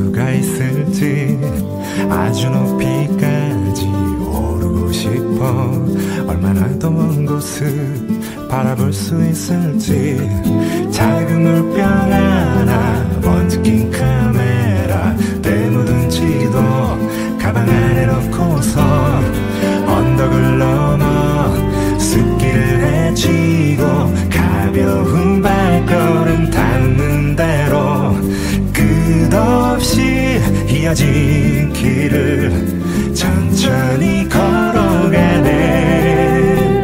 수가 있을지 아주 높이까지 오르고 싶어 얼마나 더 먼 곳을 바라볼 수 있을지 작은 물병 하나 먼지 낀 카메라 때 묻은 지도 가방 안에 넣고서 언덕을 넘어 숲길을 헤치고 가벼운 발걸음 닿는 대로 끝없이 이어진 길을 천천히 걸어가네.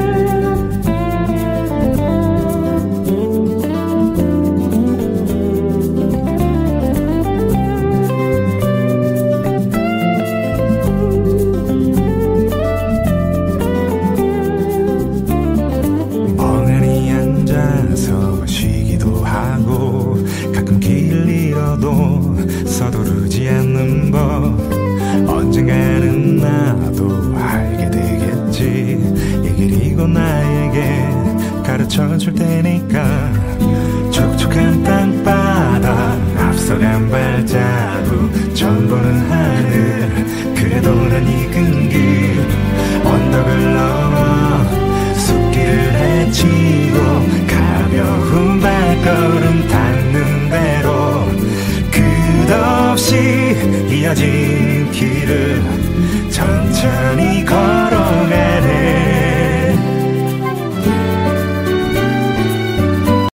멍하니 앉아서 쉬기도 하고 가끔 길 잃어도 서두르지 않는 법 언젠가는 나도 알게 되겠지. 이 길이 곧 나에게 가르쳐줄 테니까 촉촉한 땅바닥 앞서간 발자국 처음 보는 하늘 그래도 난 익은 길 언덕을 넘어 숲길을 헤치고 가벼운 발걸음 닿는 대로 끝없이 이어진 길